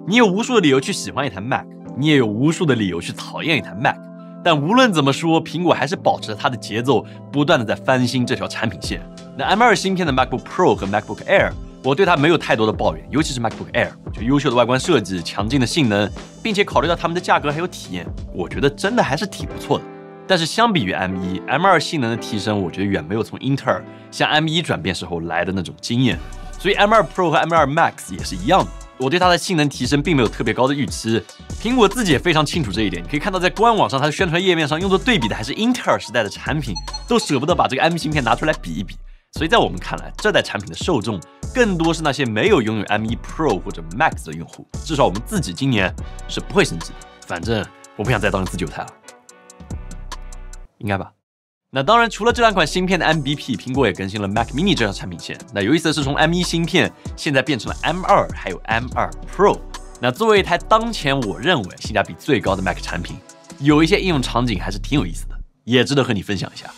你有无数的理由去喜欢一台 Mac， 你也有无数的理由去讨厌一台 Mac。但无论怎么说，苹果还是保持着它的节奏，不断的在翻新这条产品线。那 M2 芯片的 MacBook Pro 和 MacBook Air， 我对它没有太多的抱怨，尤其是 MacBook Air， 我觉得优秀的外观设计、强劲的性能，并且考虑到它们的价格还有体验，我觉得真的还是挺不错的。但是相比于 M1，M2 性能的提升，我觉得远没有从英特尔向 M1 转变时候来的那种惊艳。所以 M2 Pro 和 M2 Max 也是一样的。我对它的性能提升并没有特别高的预期，苹果自己也非常清楚这一点。你可以看到，在官网上，它的宣传页面上用作对比的还是英特尔时代的产品，都舍不得把这个 M1 芯片拿出来比一比。所以在我们看来，这代产品的受众更多是那些没有拥有 M1 Pro 或者 Max 的用户。至少我们自己今年是不会升级的。反正我不想再当一次韭菜了，应该吧？那当然，除了这两款芯片的 MVP， 苹果也更新了 Mac Mini 这条产品线。那有意思的是，从 M1 芯片现在变成了 M2， 还有 M2 Pro。那作为一台当前我认为性价比最高的 Mac 产品，有一些应用场景还是挺有意思的，也值得和你分享一下。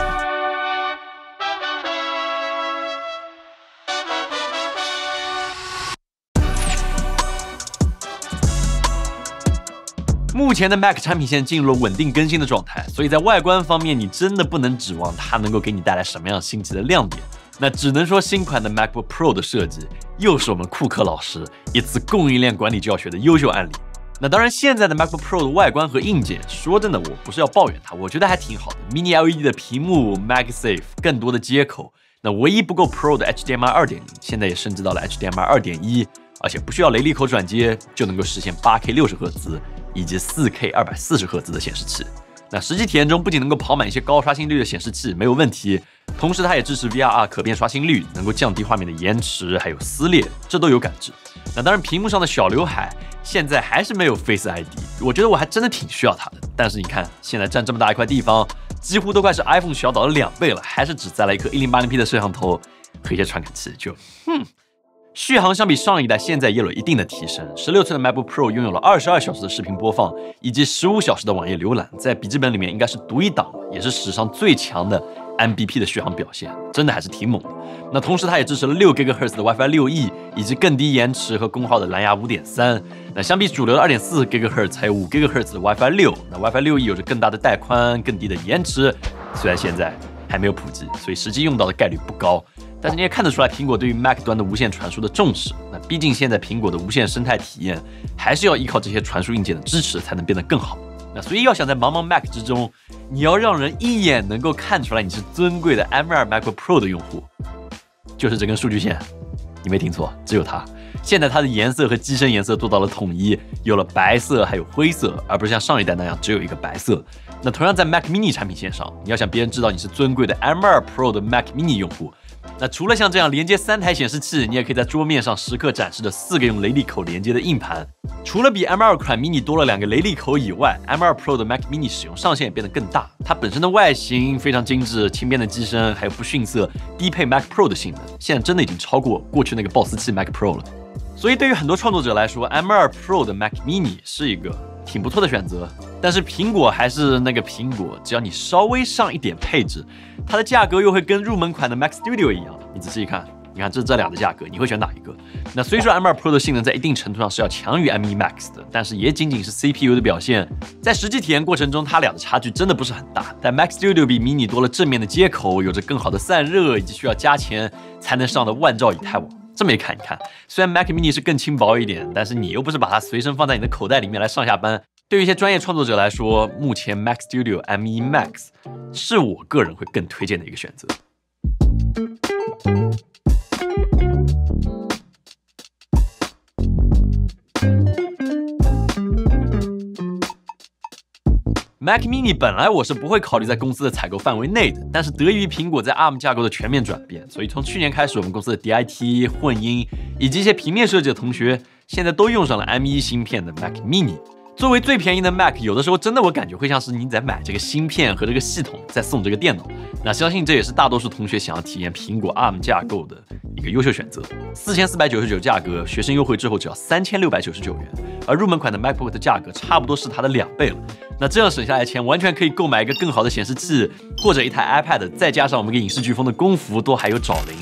目前的 Mac 产品线进入了稳定更新的状态，所以在外观方面，你真的不能指望它能够给你带来什么样新奇的亮点。那只能说新款的 MacBook Pro 的设计又是我们库克老师一次供应链管理教学的优秀案例。那当然，现在的 MacBook Pro 的外观和硬件，说真的，我不是要抱怨它，我觉得还挺好的。Mini LED 的屏幕 ，MagSafe 更多的接口。那唯一不够 Pro 的 HDMI 2.0， 现在也升级到了 HDMI 2.1， 而且不需要雷利口转接就能够实现 8K 60赫兹以及 4K 240赫兹的显示器。那实际体验中不仅能够跑满一些高刷新率的显示器，没有问题，同时它也支持 VRR 可变刷新率，能够降低画面的延迟还有撕裂，这都有感知。那当然，屏幕上的小刘海现在还是没有 Face ID， 我觉得我还真的挺需要它的。但是你看，现在占这么大一块地方，几乎都快是 iPhone 小岛的2倍了，还是只载了一颗 1080P 的摄像头和一些传感器，就续航相比上一代现在也有一定的提升。16寸的 MacBook Pro 拥有了22小时的视频播放，以及15小时的网页浏览，在笔记本里面应该是独一档，也是史上最强的 MVP 的续航表现，真的还是挺猛的。那同时它也支持了6 GHz 的 WiFi 6E， 以及更低延迟和功耗的蓝牙 5.3。那相比主流的 2.4 GHz 还有5 GHz 的 WiFi 6，那 WiFi 6E 有着更大的带宽、更低的延迟，虽然现在还没有普及，所以实际用到的概率不高。但是你也看得出来，苹果对于 Mac 端的无线传输的重视。那毕竟现在苹果的无线生态体验还是要依靠这些传输硬件的支持才能变得更好。那所以要想在茫茫 Mac 之中，你要让人一眼能够看出来你是尊贵的 M2 MacBook Pro 的用户，就是这根数据线，你没听错，只有它。现在它的颜色和机身颜色做到了统一，有了白色还有灰色，而不是像上一代那样只有一个白色。那同样在 Mac Mini 产品线上，你要想别人知道你是尊贵的 M2 Pro 的 Mac Mini 用户，那除了像这样连接3台显示器，你也可以在桌面上时刻展示着4个用雷利口连接的硬盘。除了比 M2 款 Mini 多了2个雷利口以外， M2 Pro 的 Mac Mini 使用上限也变得更大。它本身的外形非常精致，轻便的机身，还有不逊色低配 Mac Pro 的性能，现在真的已经超过过去那个 BOSS 器 Mac Pro 了。所以对于很多创作者来说， M2 Pro 的 Mac Mini 是一个挺不错的选择。但是苹果还是那个苹果，只要你稍微上一点配置，它的价格又会跟入门款的 Mac Studio 一样。你仔细一看，你看这俩的价格，你会选哪一个？那虽说 M2 Pro 的性能在一定程度上是要强于 M1 Max 的，但是也仅仅是 CPU 的表现，在实际体验过程中，它俩的差距真的不是很大。但 Mac Studio 比 Mini 多了正面的接口，有着更好的散热，以及需要加钱才能上的万兆以太网。这么一看，你看，虽然 Mac Mini 是更轻薄一点，但是你又不是把它随身放在你的口袋里面来上下班。对于一些专业创作者来说，目前 Mac Studio M1 Max 是我个人会更推荐的一个选择。Mac Mini 本来我是不会考虑在公司的采购范围内的，但是得益于苹果在 ARM 架构的全面转变，所以从去年开始，我们公司的 DIT、混音以及一些平面设计的同学，现在都用上了 M1 芯片的 Mac Mini。作为最便宜的 Mac， 有的时候真的我感觉会像是你在买这个芯片和这个系统，再送这个电脑。那相信这也是大多数同学想要体验苹果 ARM 架构的一个优秀选择。4499价格，学生优惠之后只要3699元，而入门款的 MacBook 的价格差不多是它的2倍了。那这样省下来钱，完全可以购买一个更好的显示器，或者一台 iPad， 再加上我们给影视飓风的功夫，都还有找零。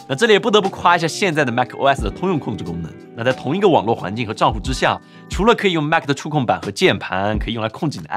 那这里也不得不夸一下现在的 macOS 的通用控制功能。那在同一个网络环境和账户之下，除了可以用 Mac 的触控板和键盘，可以用来控制你的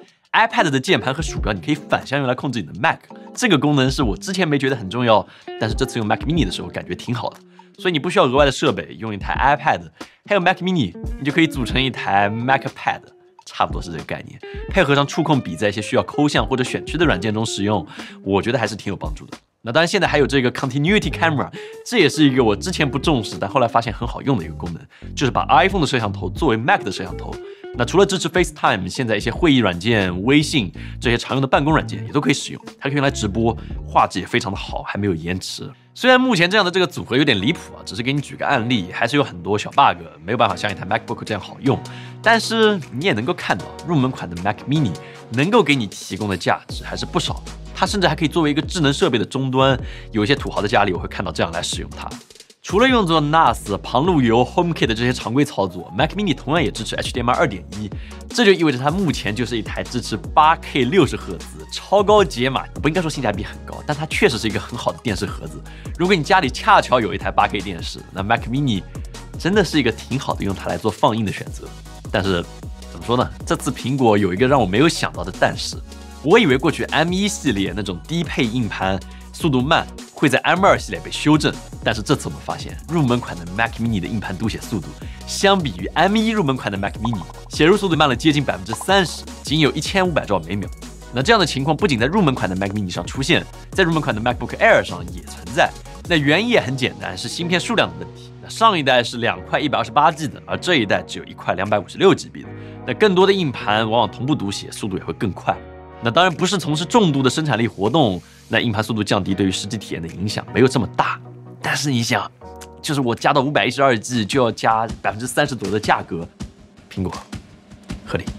iPad 的键盘和鼠标，你可以反向用来控制你的 Mac。这个功能是我之前没觉得很重要，但是这次用 Mac Mini 的时候感觉挺好的。所以你不需要额外的设备，用一台 iPad， 还有 Mac Mini， 你就可以组成一台 MacPad， 差不多是这个概念。配合上触控笔，在一些需要抠像或者选区的软件中使用，我觉得还是挺有帮助的。那当然，现在还有这个 Continuity Camera， 这也是一个我之前不重视，但后来发现很好用的一个功能，就是把 iPhone 的摄像头作为 Mac 的摄像头。那除了支持 FaceTime， 现在一些会议软件、微信这些常用的办公软件也都可以使用，它可以用来直播，画质也非常的好，还没有延迟。虽然目前这样的这个组合有点离谱啊，只是给你举个案例，还是有很多小 bug， 没有办法像一台 MacBook 这样好用。但是你也能够看到，入门款的 Mac Mini 能够给你提供的价值还是不少的。它甚至还可以作为一个智能设备的终端，有一些土豪的家里我会看到这样来使用它。除了用作 NAS、旁路由、HomeKit 的这些常规操作， Mac Mini 同样也支持 HDMI 2.1， 这就意味着它目前就是一台支持 8K 60赫兹超高解码，不应该说性价比很高，但它确实是一个很好的电视盒子。如果你家里恰巧有一台 8K 电视，那 Mac Mini 真的是一个挺好的用它来做放映的选择。但是怎么说呢？这次苹果有一个让我没有想到的但是，我以为过去 M1 系列那种低配硬盘速度慢会在 M2 系列被修正，但是这次我们发现入门款的 Mac Mini 的硬盘读写速度，相比于 M1 入门款的 Mac Mini， 写入速度慢了接近 30%， 仅有1500兆每秒。那这样的情况不仅在入门款的 Mac Mini 上出现，在入门款的 MacBook Air 上也存在。那原因也很简单，是芯片数量的问题。那上一代是2块 128G 的，而这一代只有1块 256GB 的。那更多的硬盘往往同步读写，速度也会更快。那当然不是从事重度的生产力活动，那硬盘速度降低对于实际体验的影响没有这么大。但是你想，就是我加到512G 就要加30%左右的价格，苹果合理。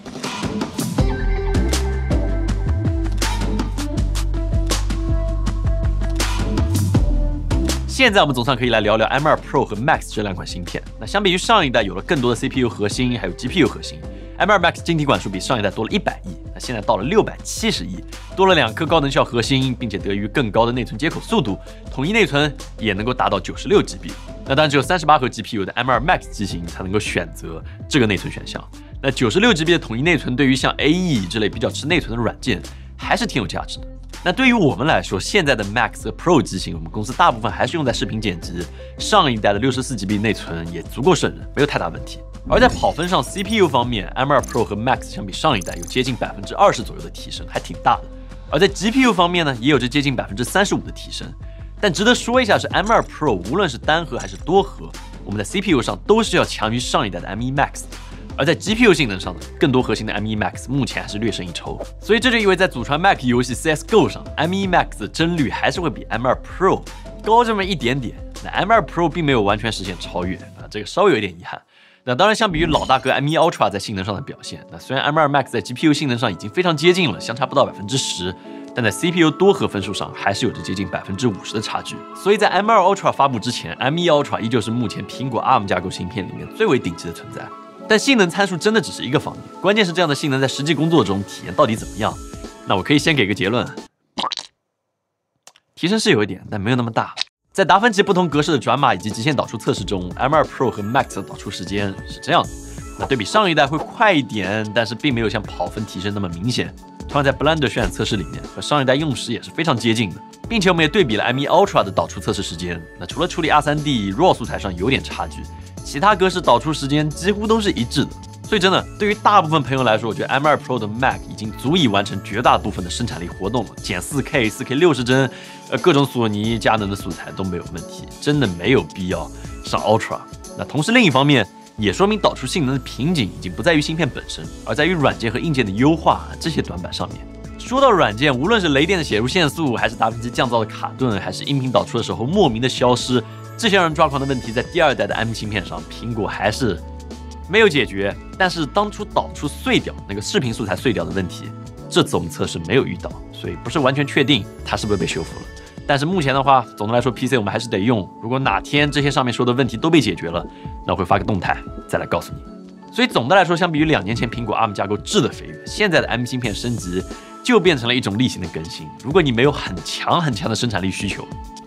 现在我们总算可以来聊聊 M2 Pro 和 Max 这两款芯片。那相比于上一代有了更多的 CPU 核心，还有 GPU 核心。M2 Max 晶体管数比上一代多了100亿，那现在到了670亿，多了2颗高能效核心，并且得益于更高的内存接口速度，统一内存也能够达到96GB。那当然只有38核 GPU 的 M2 Max 机型才能够选择这个内存选项。那96GB 的统一内存对于像 AE 这类比较吃内存的软件还是挺有价值的。那对于我们来说，现在的 Max 和 Pro 机型，我们公司大部分还是用在视频剪辑，上一代的64GB 内存也足够胜任，没有太大问题。而在跑分上 ，CPU 方面 ，M2 Pro 和 Max 相比上一代有接近20%左右的提升，还挺大的。而在 GPU 方面呢，也有着接近35%的提升。但值得说一下是 M2 Pro 无论是单核还是多核，我们在 CPU 上都是要强于上一代的 M1 Max 的。而在 GPU 性能上呢，更多核心的 M1 Max 目前还是略胜一筹。所以这就意味在祖传 Mac 游戏 CSGO 上 ，M1 Max 的帧率还是会比 M2 Pro 高这么一点点。那 M2 Pro 并没有完全实现超越啊，这个稍微有一点遗憾。那当然，相比于老大哥 M1 Ultra 在性能上的表现，那虽然 M2 Max 在 GPU 性能上已经非常接近了，相差不到10%，但在 CPU 多核分数上还是有着接近50%的差距。所以在 M2 Ultra 发布之前 ，M1 Ultra 依旧是目前苹果 ARM 架构芯片里面最为顶级的存在。但性能参数真的只是一个方面，关键是这样的性能在实际工作中体验到底怎么样。那我可以先给个结论，提升是有一点，但没有那么大。在达芬奇不同格式的转码以及极限导出测试中 ，M2 Pro 和 Max 的导出时间是这样的。那对比上一代会快一点，但是并没有像跑分提升那么明显。同样在 Blender 渲染测试里面，和上一代用时也是非常接近的，并且我们也对比了 M1 Ultra 的导出测试时间。那除了处理 R3D、RAW 素材上有点差距，其他格式导出时间几乎都是一致的。所以真的，对于大部分朋友来说，我觉得 M2 Pro 的 Mac 已经足以完成绝大部分的生产力活动了，剪 4K、4K 60帧，各种索尼、佳能的素材都没有问题，真的没有必要上 Ultra。那同时另一方面，也说明导出性能的瓶颈已经不在于芯片本身，而在于软件和硬件的优化这些短板上面。说到软件，无论是雷电的写入限速，还是达芬奇降噪的卡顿，还是音频导出的时候莫名的消失，这些让人抓狂的问题，在第2代的 M 芯片上，苹果还是没有解决。但是当初导出碎掉那个视频素材碎掉的问题，这次我们测试没有遇到，所以不是完全确定它是不是被修复了。但是目前的话，总的来说 PC 我们还是得用。如果哪天这些上面说的问题都被解决了，那我会发个动态再来告诉你。所以总的来说，相比于2年前苹果 ARM 架构质的飞跃，现在的 M 芯片升级就变成了一种例行的更新。如果你没有很强的生产力需求，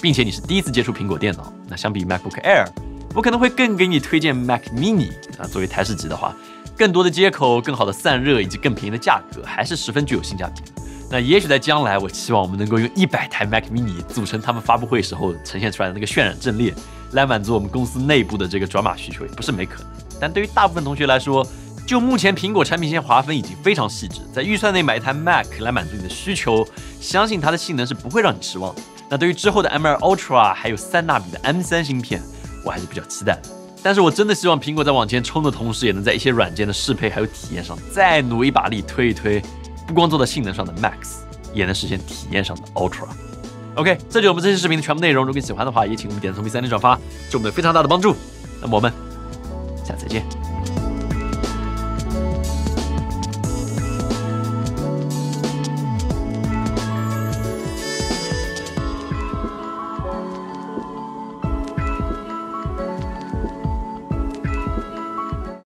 并且你是第一次接触苹果电脑，那相比 MacBook Air， 我可能会更给你推荐 Mac Mini 作为台式机的话，更多的接口、更好的散热以及更便宜的价格，还是十分具有性价比的。那也许在将来，我期望我们能够用100台 Mac Mini 组成他们发布会时候呈现出来的那个渲染阵列，来满足我们公司内部的这个转码需求，也不是没可能。但对于大部分同学来说，就目前苹果产品线划分已经非常细致，在预算内买一台 Mac 来满足你的需求，相信它的性能是不会让你失望的。那对于之后的 M2 Ultra 还有3纳米的 M3 芯片，我还是比较期待的。但是我真的希望苹果在往前冲的同时，也能在一些软件的适配还有体验上再努一把力推一推，不光做到性能上的 Max， 也能实现体验上的 Ultra。OK， 这就是我们这期视频的全部内容。如果你喜欢的话，也请我们点赞、同频、3连转发，对我们有非常大的帮助。那么我们下次再见。